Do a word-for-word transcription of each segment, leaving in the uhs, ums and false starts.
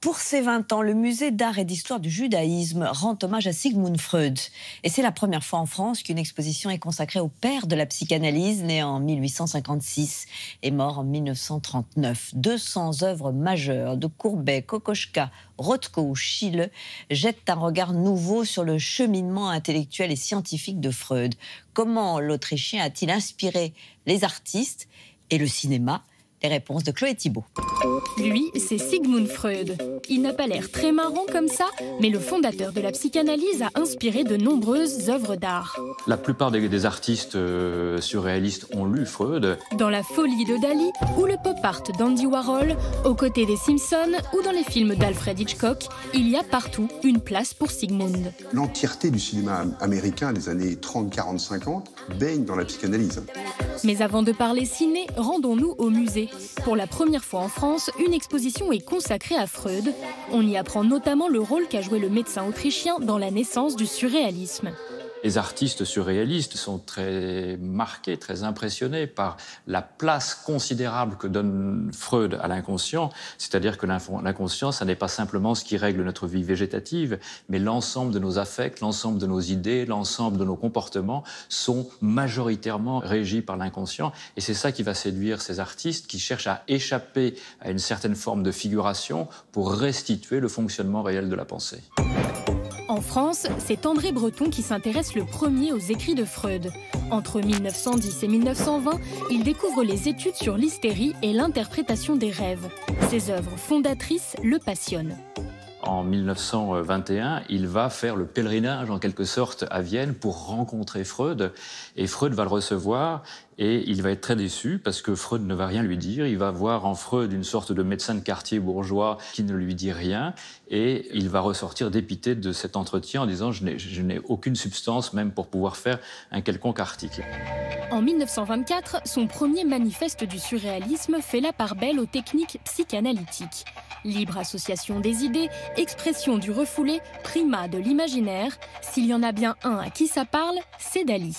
Pour ses vingt ans, le musée d'art et d'histoire du judaïsme rend hommage à Sigmund Freud. Et c'est la première fois en France qu'une exposition est consacrée au père de la psychanalyse, né en mille huit cent cinquante-six et mort en mille neuf cent trente-neuf. deux cents œuvres majeures de Courbet, Kokoschka, Rothko ou Schiele jettent un regard nouveau sur le cheminement intellectuel et scientifique de Freud. Comment l'Autrichien a-t-il inspiré les artistes et le cinéma? Les réponses de Chloé Thibault. Lui, c'est Sigmund Freud. Il n'a pas l'air très marrant comme ça, mais le fondateur de la psychanalyse a inspiré de nombreuses œuvres d'art. La plupart des, des artistes euh, surréalistes ont lu Freud. Dans La folie de Dali ou le pop art d'Andy Warhol, aux côtés des Simpsons ou dans les films d'Alfred Hitchcock, il y a partout une place pour Sigmund. L'entièreté du cinéma américain des années trente, quarante, cinquante baigne dans la psychanalyse. Mais avant de parler ciné, rendons-nous au musée. Pour la première fois en France, une exposition est consacrée à Freud. On y apprend notamment le rôle qu'a joué le médecin autrichien dans la naissance du surréalisme. Les artistes surréalistes sont très marqués, très impressionnés par la place considérable que donne Freud à l'inconscient. C'est-à-dire que l'inconscient, ça n'est pas simplement ce qui règle notre vie végétative, mais l'ensemble de nos affects, l'ensemble de nos idées, l'ensemble de nos comportements sont majoritairement régis par l'inconscient. Et c'est ça qui va séduire ces artistes qui cherchent à échapper à une certaine forme de figuration pour restituer le fonctionnement réel de la pensée. En France, c'est André Breton qui s'intéresse le premier aux écrits de Freud. Entre mille neuf cent dix et mille neuf cent vingt, il découvre les études sur l'hystérie et l'interprétation des rêves. Ses œuvres fondatrices le passionnent. En mille neuf cent vingt et un, il va faire le pèlerinage, en quelque sorte, à Vienne pour rencontrer Freud. Et Freud va le recevoir et il va être très déçu parce que Freud ne va rien lui dire. Il va voir en Freud une sorte de médecin de quartier bourgeois qui ne lui dit rien. Et il va ressortir dépité de cet entretien en disant « je n'ai, je n'ai aucune substance même pour pouvoir faire un quelconque article ». En mille neuf cent vingt-quatre, son premier manifeste du surréalisme fait la part belle aux techniques psychanalytiques. Libre association des idées, expression du refoulé, primat de l'imaginaire. S'il y en a bien un à qui ça parle, c'est Dali.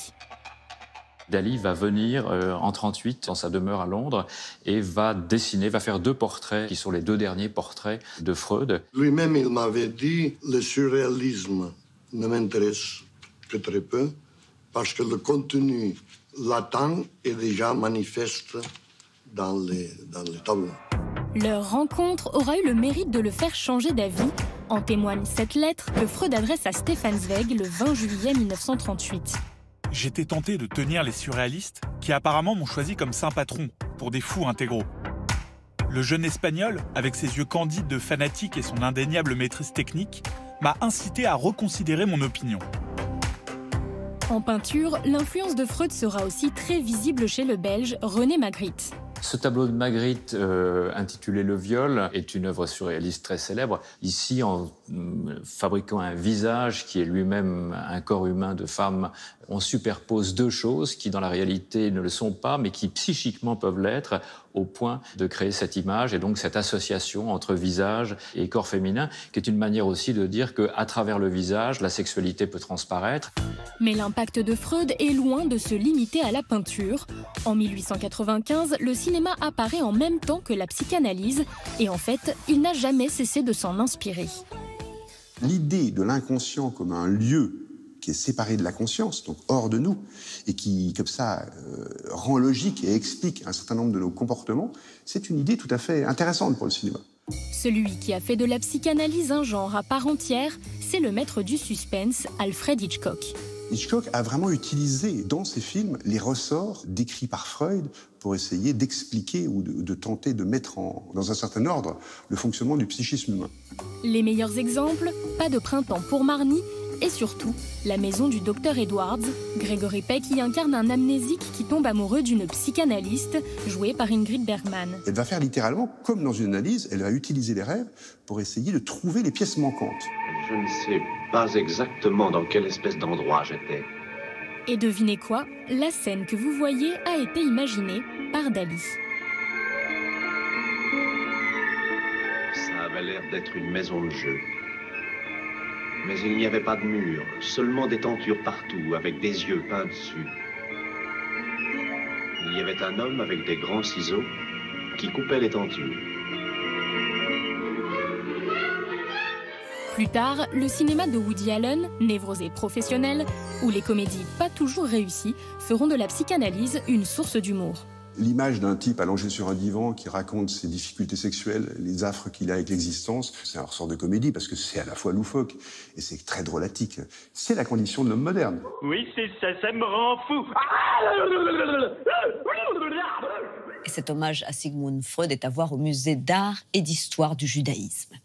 Dali va venir euh, en trente-huit dans sa demeure à Londres et va dessiner, va faire deux portraits qui sont les deux derniers portraits de Freud. Lui-même, il m'avait dit « le surréalisme ne m'intéresse que très peu parce que le contenu latent est déjà manifeste dans les, dans les tableaux ». Leur rencontre aura eu le mérite de le faire changer d'avis. En témoigne cette lettre que Freud adresse à Stefan Zweig le vingt juillet mille neuf cent trente-huit. J'étais tenté de tenir les surréalistes, qui apparemment m'ont choisi comme saint patron, pour des fous intégraux. Le jeune Espagnol, avec ses yeux candides de fanatique et son indéniable maîtrise technique, m'a incité à reconsidérer mon opinion. En peinture, l'influence de Freud sera aussi très visible chez le Belge René Magritte. Ce tableau de Magritte, euh, intitulé Le Viol, est une œuvre surréaliste très célèbre. Ici, en euh, fabriquant un visage qui est lui-même un corps humain de femme, on superpose deux choses qui, dans la réalité, ne le sont pas, mais qui, psychiquement, peuvent l'être, au point de créer cette image et donc cette association entre visage et corps féminin, qui est une manière aussi de dire qu'à travers le visage, la sexualité peut transparaître. Mais l'impact de Freud est loin de se limiter à la peinture. En mille huit cent quatre-vingt-quinze, le cinéma apparaît en même temps que la psychanalyse et en fait, il n'a jamais cessé de s'en inspirer. L'idée de l'inconscient comme un lieu qui est séparé de la conscience, donc hors de nous, et qui, comme ça, euh, rend logique et explique un certain nombre de nos comportements, c'est une idée tout à fait intéressante pour le cinéma. Celui qui a fait de la psychanalyse un genre à part entière, c'est le maître du suspense, Alfred Hitchcock. Hitchcock a vraiment utilisé dans ses films les ressorts décrits par Freud pour essayer d'expliquer ou de, de tenter de mettre en, dans un certain ordre le fonctionnement du psychisme humain. Les meilleurs exemples, Pas de printemps pour Marnie, et surtout, La maison du docteur Edwards, Gregory Peck y incarne un amnésique qui tombe amoureux d'une psychanalyste, jouée par Ingrid Bergman. Elle va faire littéralement, comme dans une analyse, elle va utiliser les rêves pour essayer de trouver les pièces manquantes. Je ne sais pas exactement dans quelle espèce d'endroit j'étais. Et devinez quoi? La scène que vous voyez a été imaginée par Dali. Ça avait l'air d'être une maison de jeu. Mais il n'y avait pas de mur, seulement des tentures partout, avec des yeux peints dessus. Il y avait un homme avec des grands ciseaux qui coupait les tentures. Plus tard, le cinéma de Woody Allen, névrosé professionnel, ou les comédies pas toujours réussies, feront de la psychanalyse une source d'humour. L'image d'un type allongé sur un divan qui raconte ses difficultés sexuelles, les affres qu'il a avec l'existence, c'est un ressort de comédie parce que c'est à la fois loufoque et c'est très drôlatique. C'est la condition de l'homme moderne. Oui, c'est ça, ça me rend fou. Et cet hommage à Sigmund Freud est à voir au musée d'art et d'histoire du judaïsme.